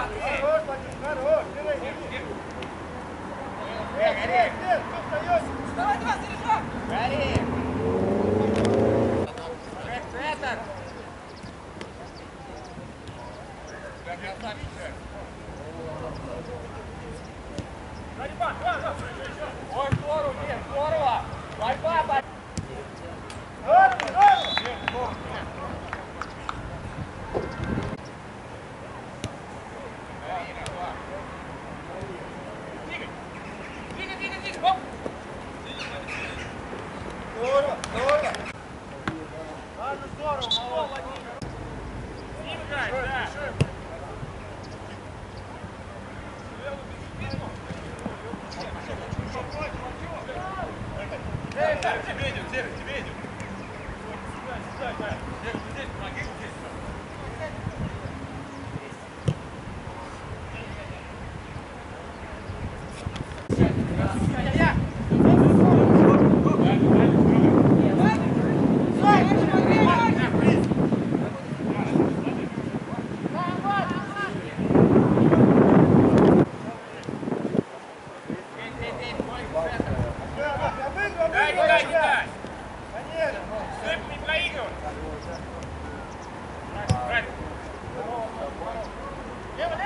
Ой, здорово, нет, здорово! Борьба, борьба! Здорово, здорово! Ладно, здорово, молодец! С ним играй, да! Тебе идет, тебе идет. Здесь, помоги, здесь. Лево,